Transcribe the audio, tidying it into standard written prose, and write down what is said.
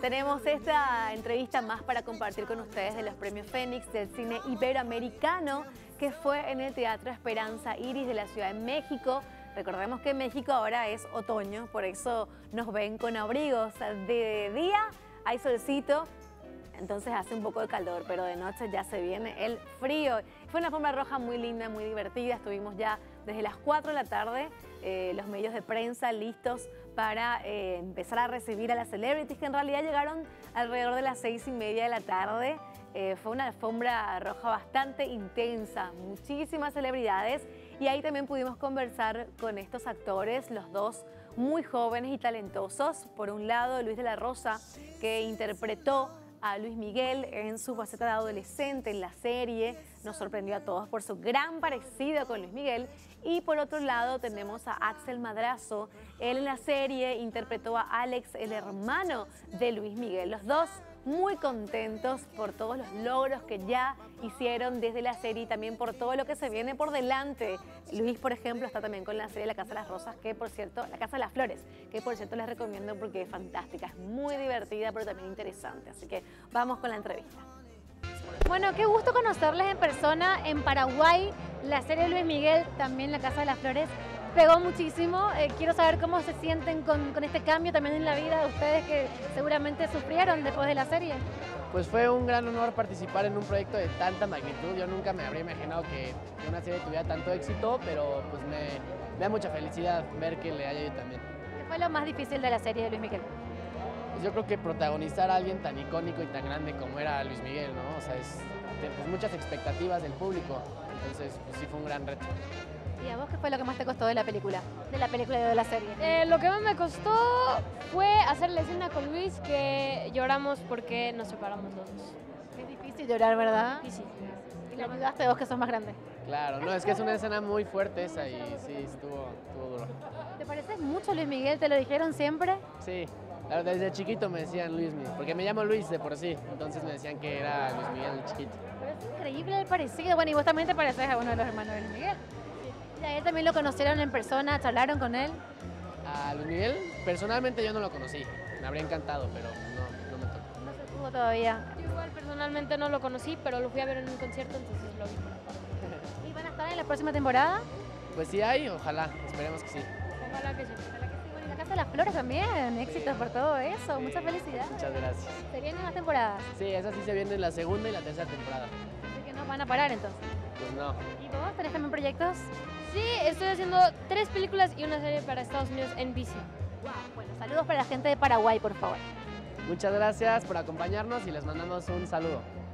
Tenemos esta entrevista más para compartir con ustedes de los premios Fénix del cine iberoamericano que fue en el Teatro Esperanza Iris de la Ciudad de México. Recordemos que en México ahora es otoño, por eso nos ven con abrigos. De día hay solcito, entonces hace un poco de calor, pero de noche ya se viene el frío. Fue una alfombra roja muy linda, muy divertida. Estuvimos ya desde las 4 de la tarde, los medios de prensa listos para empezar a recibir a las celebrities, que en realidad llegaron alrededor de las 6:30 de la tarde. Fue una alfombra roja bastante intensa, muchísimas celebridades, y ahí también pudimos conversar con estos actores, los dos muy jóvenes y talentosos. Por un lado, Luis de la Rosa, que interpretó a Luis Miguel en su faceta de adolescente en la serie, nos sorprendió a todos por su gran parecido con Luis Miguel. Y por otro lado tenemos a Axel Madrazo, él en la serie interpretó a Alex, el hermano de Luis Miguel. Los dos muy contentos por todos los logros que ya hicieron desde la serie y también por todo lo que se viene por delante. Luis, por ejemplo, está también con la serie La Casa de las Rosas, que por cierto, La Casa de las Flores, que por cierto les recomiendo porque es fantástica, es muy divertida, pero también interesante. Así que vamos con la entrevista. Bueno, qué gusto conocerles en persona en Paraguay. La serie de Luis Miguel, también La Casa de las Flores, pegó muchísimo. Quiero saber cómo se sienten con este cambio también en la vida de ustedes que seguramente sufrieron después de la serie. Pues fue un gran honor participar en un proyecto de tanta magnitud. Yo nunca me habría imaginado que una serie tuviera tanto éxito, pero pues me da mucha felicidad ver que le haya ido también. ¿Qué fue lo más difícil de la serie de Luis Miguel? Pues yo creo que protagonizar a alguien tan icónico y tan grande como era Luis Miguel, ¿no? O sea, pues muchas expectativas del público, entonces pues sí fue un gran reto. ¿Y a vos qué fue lo que más te costó de la película? De la película y de la serie. Lo que más me costó fue hacer la escena con Luis, que lloramos porque nos separamos los dos. Es difícil llorar, ¿verdad? Difícil. ¿Y le ayudaste vos que sos más grande? Claro, no, es que es una escena muy fuerte esa y sí, estuvo duro. ¿Te pareces mucho a Luis Miguel? ¿Te lo dijeron siempre? Sí, claro, desde chiquito me decían Luis Miguel, porque me llamo Luis de por sí, entonces me decían que era Luis Miguel chiquito. Pero es increíble el parecido. Bueno, y vos también te pareces a uno de los hermanos de Luis Miguel. ¿Y a él también lo conocieron en persona? ¿Charlaron con él? A Luis Miguel, personalmente yo no lo conocí, me habría encantado, pero no me tocó. No se pudo todavía. Yo igual personalmente no lo conocí, pero lo fui a ver en un concierto, entonces lo vi. ¿Y van a estar en la próxima temporada? Pues sí hay, ojalá, esperemos que sí. Ojalá que sí. Ojalá que sí. Bueno, y La Casa de las Flores también. Éxitos por todo eso. Mucha felicidad. Muchas gracias. ¿Se vienen más temporadas? Sí, esa sí se viene en la segunda y la tercera temporada. Así que no van a parar entonces. Pues no. ¿Y vos tenés también proyectos? Sí, estoy haciendo 3 películas y una serie para Estados Unidos en NBC. Bueno, saludos para la gente de Paraguay, por favor. Muchas gracias por acompañarnos y les mandamos un saludo.